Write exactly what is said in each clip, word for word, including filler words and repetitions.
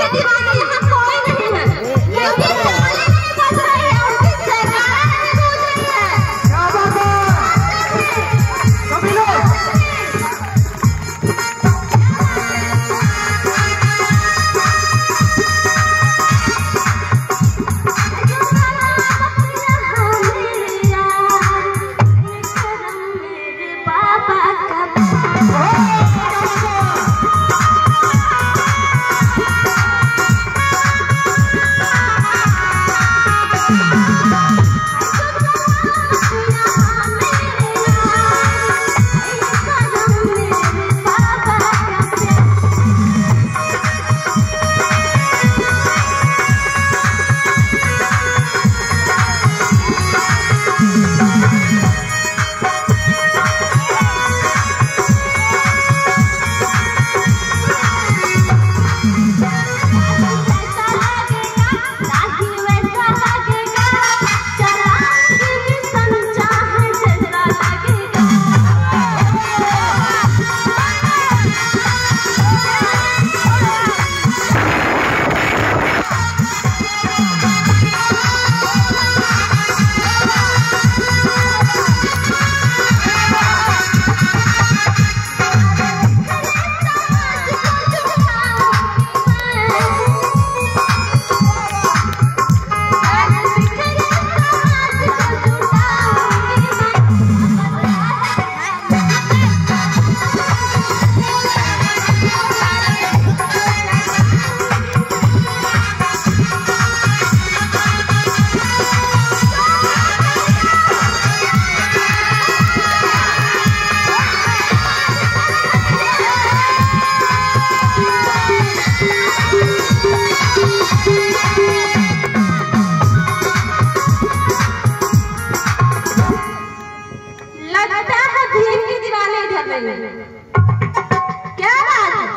क्या बात है?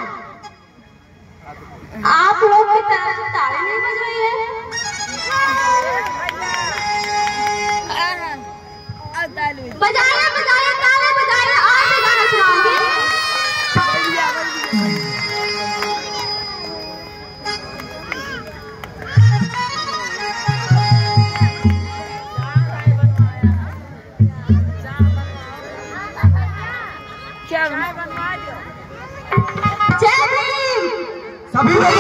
आप लोग की तरफ से ताली नहीं बज रही है? बजाइए बजाइए ताली बजाइए, आप भी गाना सुनाओगे? सभी लोग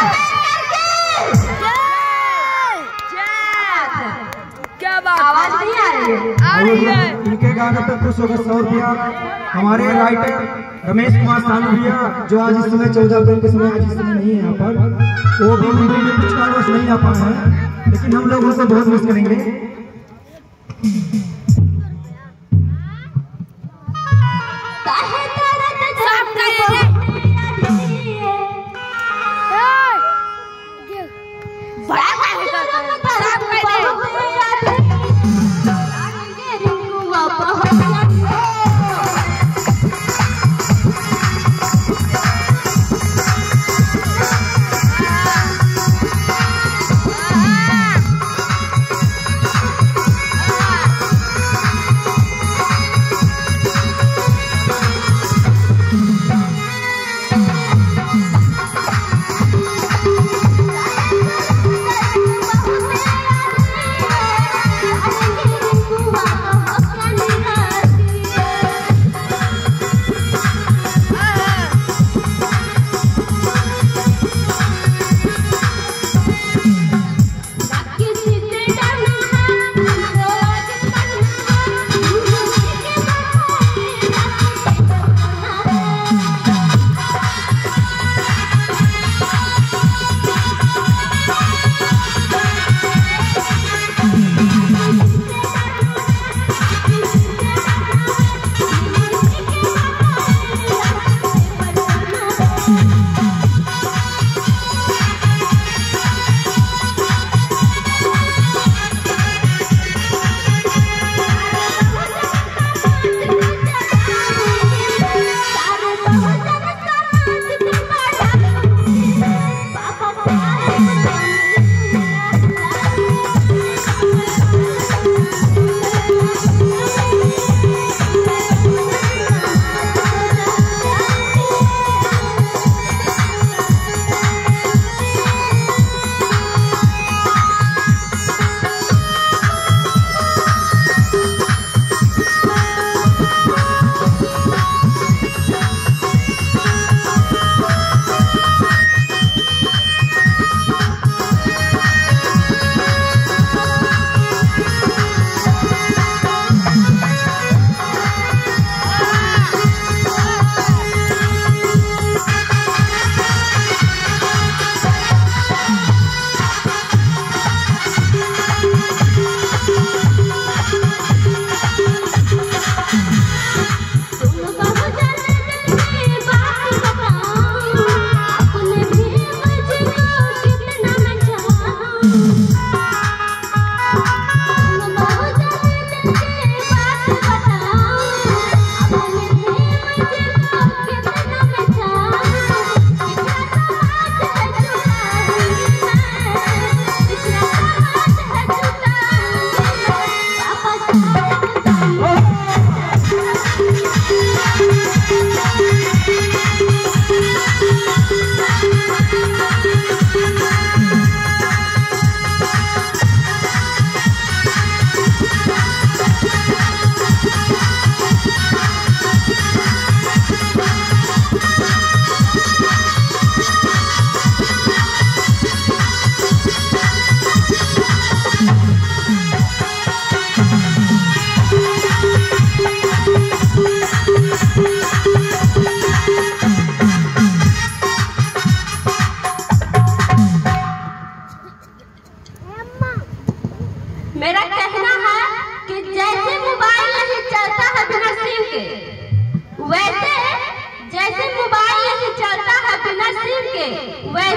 क्या बात, आवाज नहीं आ रही है? आ रही है। इनके गाने पर खुश होकर सौ रुपया हमारे राइटर रमेश कुमार सानू भैया, जो आज इस समय चौदह अप्रैल के समय आज इस समय नहीं है यहाँ पर, वो भी मुंबई में कुछ कारणों से नहीं आ पाए हैं, लेकिन हम लोग उनसे बहुत मिस करेंगे।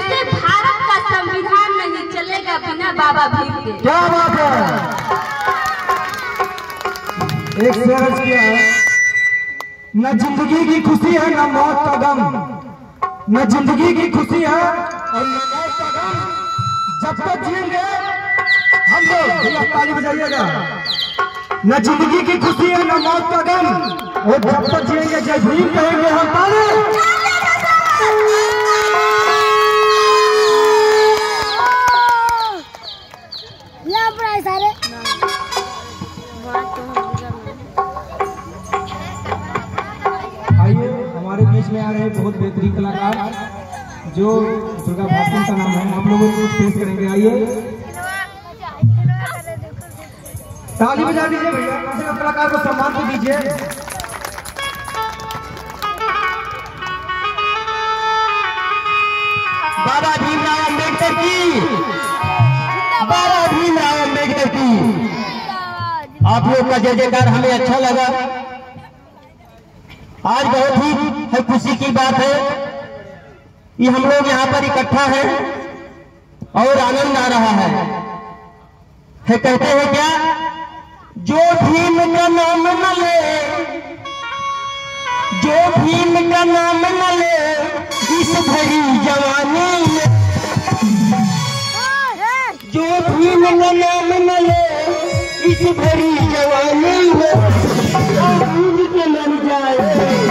ऐसे भारत का संविधान नहीं चलेगा बिना बाबा भीम के। क्या बात है। एक शेर किया है, न जिंदगी की खुशी है न मौत का गम, न जिंदगी की खुशी है और न मौत का गम, जब तक जिएंगे हम लोग। भैया ताली बजाइएगा। न जिंदगी की खुशी है न मौत का गम, और जब तक जिएंगे जय भीम कहेंगे हम। ताली। सारे आइए हमारे बीच में आ रहे बहुत बेहतरीन कलाकार जो दुर्गा भाषण का नाम है, आप लोगों को पेश करेंगे। आइए ताली बजा दीजिए भैया, कलाकार को सम्मान तो दीजिए। बाबा भीमराव अम्बेडकर की, बाबा भीमराव अम्बेडकर की। आप लोग का जय जयकार हमें अच्छा लगा। आज बहुत ही है खुशी की बात है कि हम लोग यहाँ पर इकट्ठा हैं और आनंद आ रहा है, है कहते हैं क्या, जो भीम का नाम न ले, जो भीम का नाम न ले इस भरी जवानी में, जो भीम का नाम न ले इस भरी जवानी में, भीम के मर जाए